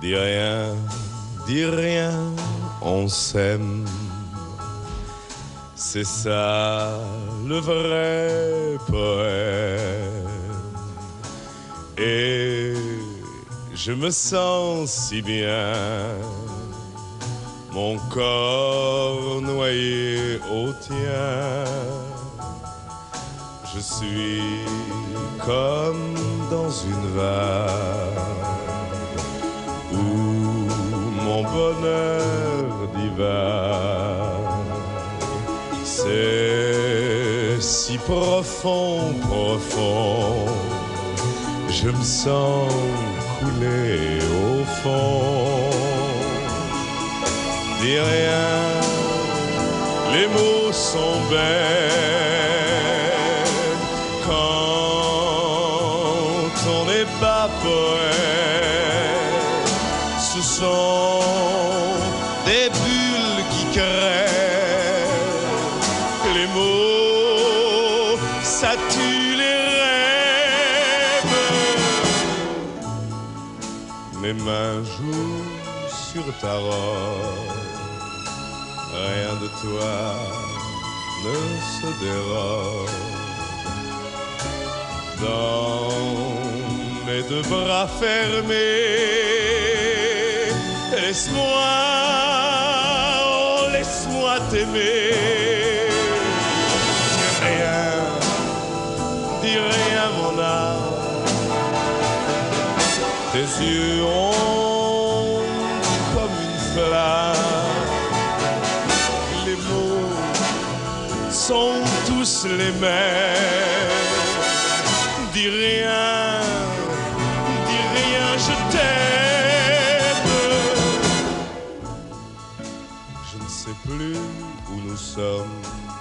dis rien, on s'aime. C'est ça le vrai poème. Et je me sens si bien, mon corps noyé au tien. Je suis comme dans une vague où mon bonheur divague. C'est si profond, profond, je me sens couler au fond. Dis rien, les mots sont belles quand on n'est pas poète. Ce sont des bulles qui crèvent. Les mots, ça tue les rêves. Mes mains jouent sur ta robe. Rien de toi ne se dérobe. Dans mes deux bras fermés, laisse-moi, oh, laisse-moi t'aimer. Dis rien mon âme. Tes yeux ont comme une flamme. Les mots sont tous les mêmes. Dis rien, je t'aime. Je ne sais plus où nous sommes.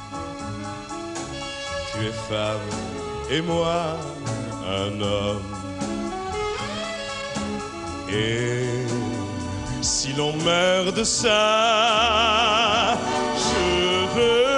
Tu es femme et moi un homme. Et si l'on meurt de ça, je veux